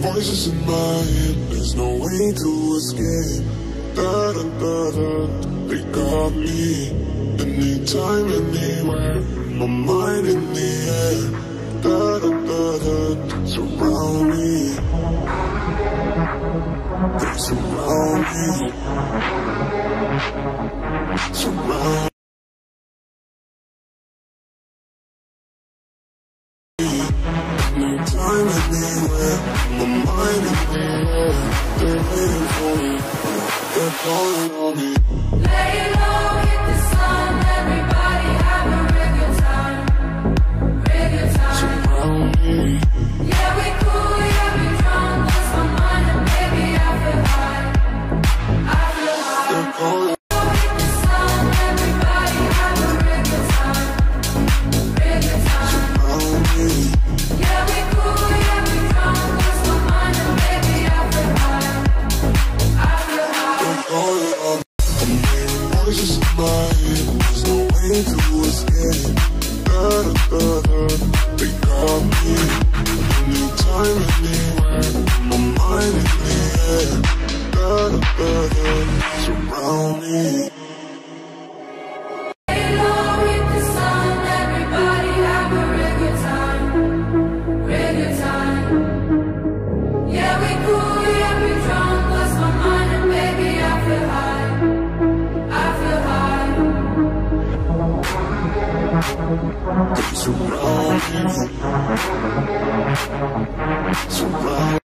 Voices in my head, there's no way to escape. Da da da da, they got me. Anytime, anywhere, my mind in the air. Da da da da, surround me. They surround me. Surround me. Anytime, anywhere, my mind in the air. They're waiting for me, they're calling on me. Lay low, hit the sun, everybody have a real good time. Real good time. Surround me. Yeah, we cool, yeah, we drunk, lost my mind, and baby, I feel high. I feel high. They're calling. Hit the sun, everybody have a real good time. Real good time. Surround me. Yeah, we cool, yeah, we drunk, lost my mind, and baby, I feel high. I feel high. They're calling on me. I'm hearing voices in my head, there's no way to escape. Da da da da, they got me. Anytime, anywhere, my mind in the air. Da da da da, surround me. Lay low, hit the sun, everybody have a real good time. Real good time. Yeah, we cool, yeah, we drunk, lost my mind, and baby, I feel high. I feel high. They surround me. Surround